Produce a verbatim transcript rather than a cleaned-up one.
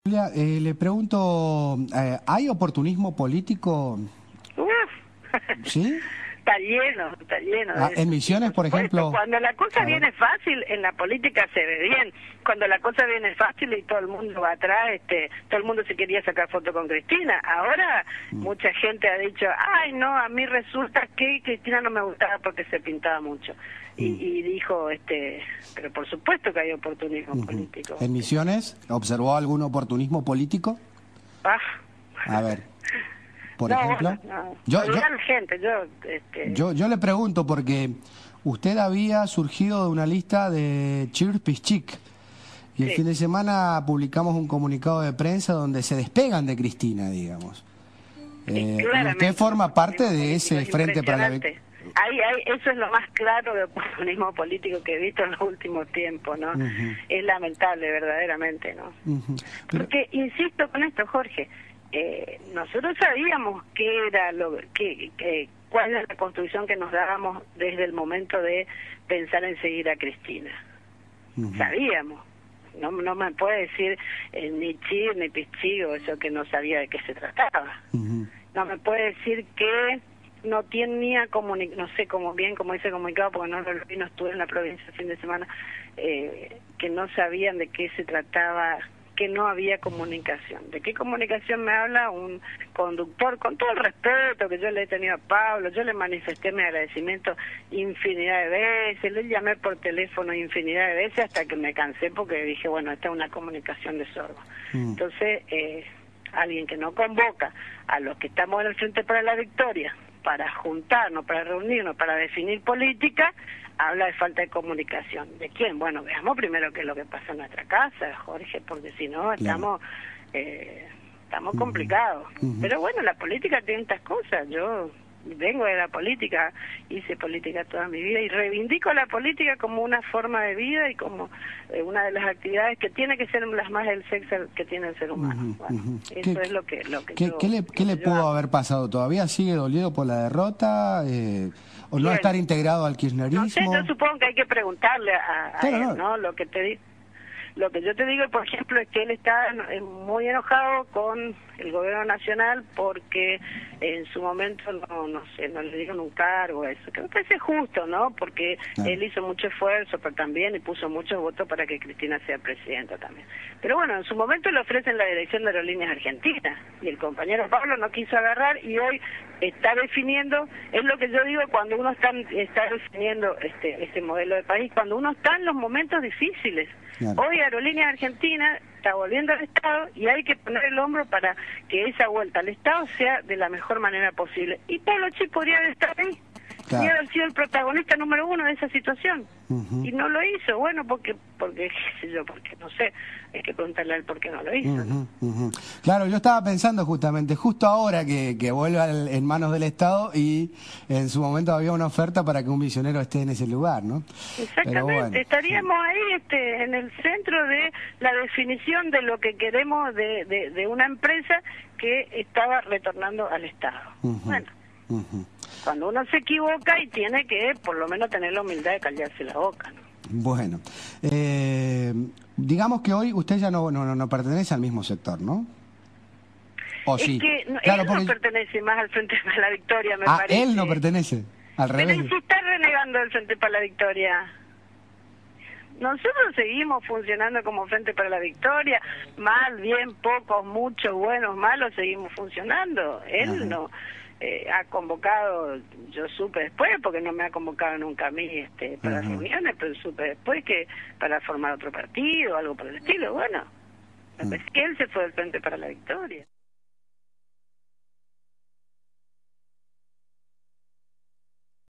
Julia, eh, le pregunto, eh, ¿hay oportunismo político? Uf, ¿Sí? está lleno, está lleno. Ah, de en eso, Misiones, por supuesto. ejemplo. Cuando la cosa A viene ver. fácil, en la política se ve bien. Cuando la cosa viene fácil y todo el mundo va atrás, este, todo el mundo se quería sacar foto con Cristina. Ahora Mm. mucha gente ha dicho, ay no, a mí resulta que Cristina no me gustaba porque se pintaba mucho. Y, Mm. y dijo, este, pero por supuesto que hay oportunismo Ujú. político. ¿En Misiones observó algún oportunismo político? Ah. A ver, por no, ejemplo. bueno, no. Yo, yo, Olvidar gente, yo, este... yo, yo le pregunto porque usted había surgido de una lista de Chirpischik y el Sí. fin de semana publicamos un comunicado de prensa donde se despegan de Cristina, digamos. Eh, y Claramente, usted forma parte de político, ese es Frente para la impresionante. Ahí, ahí, eso es lo más claro de oportunismo político que he visto en los últimos tiempos, ¿no? Ujú. Es lamentable, verdaderamente, ¿no? Ujú. Pero- Porque, insisto con esto, Jorge, eh, nosotros sabíamos qué era lo que, que cuál era la construcción que nos dábamos desde el momento de pensar en seguir a Cristina. Ujú. Sabíamos. No, no me puede decir eh, ni chir ni pichigo, eso que no sabía de qué se trataba. Ujú. No me puede decir que no tenía comunicación, no sé cómo bien, como dice comunicado, porque no lo vi, no estuve en la provincia el fin de semana, eh, que no sabían de qué se trataba, que no había comunicación. ¿De qué comunicación me habla un conductor? Con todo el respeto que yo le he tenido a Pablo, yo le manifesté mi agradecimiento infinidad de veces, le llamé por teléfono infinidad de veces hasta que me cansé porque dije, bueno, esta es una comunicación de sordo. Mm. Entonces, eh, alguien que no convoca a los que estamos en el Frente para la Victoria para juntarnos, para reunirnos, para definir política, habla de falta de comunicación. ¿De quién? Bueno, veamos primero qué es lo que pasa en nuestra casa, Jorge, porque si no estamos eh, estamos Ujú. complicados. Ujú. Pero bueno, la política tiene estas cosas. Yo vengo de la política, hice política toda mi vida y reivindico la política como una forma de vida y como eh, una de las actividades que tiene que ser las más del sexo que tiene el ser humano. Ujú, Bueno, ujú. eso ¿Qué- es lo que lo que ¿Qué, yo, qué le, lo qué le que yo pudo hago. haber pasado? ¿Todavía sigue dolido por la derrota? Eh, ¿O no ¿Quién? estar integrado al No sé, kirchnerismo? yo supongo que hay que preguntarle a, a Claro, él, no. ¿no? Lo que te di- lo que yo te digo, por ejemplo, es que él está eh, muy enojado con el gobierno nacional porque en su momento no no sé, no le dieron un cargo, eso que me parece justo, ¿no? Porque Claro. él hizo mucho esfuerzo, pero también y puso muchos votos para que Cristina sea presidenta también. Pero bueno, en su momento le ofrecen la dirección de Aerolíneas Argentinas y el compañero Pablo no quiso agarrar y hoy está definiendo, es lo que yo digo cuando uno está, está definiendo este este modelo de país, cuando uno está en los momentos difíciles. Claro. Hoy Aerolíneas Argentinas está volviendo al Estado y hay que poner el hombro para que esa vuelta al Estado sea de la mejor manera posible. Y Pablo Chi podría estar ahí, Claro. podría haber sido el protagonista número uno de esa situación. Ujú. Y no lo hizo, bueno, porque, porque qué sé yo, porque no sé, hay que preguntarle a él por qué no lo hizo. ¿no? Ujú, ujú. Claro, yo estaba pensando justamente, justo ahora que, que vuelva al- en manos del Estado y en su momento había una oferta para que un misionero esté en ese lugar, ¿no? Pero Exactamente, bueno, estaríamos ahí este, en el centro de la definición de lo que queremos de, de, de una empresa que estaba retornando al Estado. Ujú. Bueno, ujú. cuando uno se equivoca y tiene que por lo menos tener la humildad de callarse la boca, ¿no? Bueno, eh, digamos que hoy usted ya no, no, no, no pertenece al mismo sector, ¿no? ¿O Es sí? que no, Claro, él no porque... pertenece más al Frente para la Victoria, me Ah, parece. él no pertenece, al Pero revés. ¿y si está renegando el Frente para la Victoria? Nosotros seguimos funcionando como Frente para la Victoria, mal, bien, pocos, muchos, buenos, malos, seguimos funcionando. Él Ajá. no eh, ha convocado, yo supe después, porque no me ha convocado nunca a mí este, para Ajá. reuniones, pero supe después que para formar otro partido, algo por el estilo. Bueno, me parece que él se fue del Frente para la Victoria.